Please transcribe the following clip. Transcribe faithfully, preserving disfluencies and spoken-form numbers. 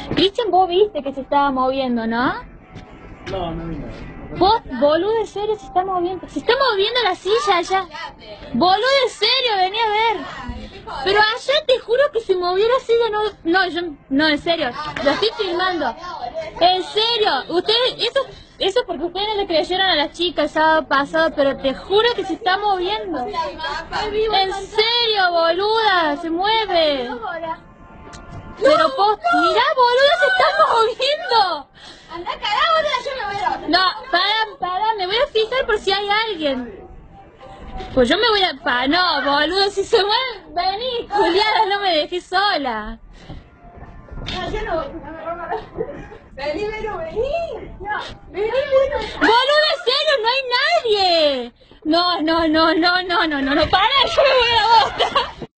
Cristian, vos viste que se estaba moviendo, ¿no? No, no vi nada. Vos, boludo, en serio, se está moviendo. Se está moviendo la silla allá. Boludo, en serio, vení a ver. Pero allá te juro que se movió la silla, no, no, yo, no, en serio, lo estoy filmando. En serio, ustedes, eso, eso es porque ustedes no le creyeron a las chicas el sábado pasado, pero te juro que se está moviendo. En serio, boluda, se mueve. Pero vos, mirá, boluda, se está moviendo. Anda cagá, boluda, yo me voy a la... No, para, para, me voy a fijar por si hay alguien. Pues yo me voy a... Pa, no, boludo, si se mueve, vení, Juliana, no me dejes sola. No, yo no voy, no me rompa la... Vení, Vero, vení. No, vení, Vero. Boludo, en serio, no hay nadie. No, no, no, no, no, no, no, no, para, yo me voy a la bosta.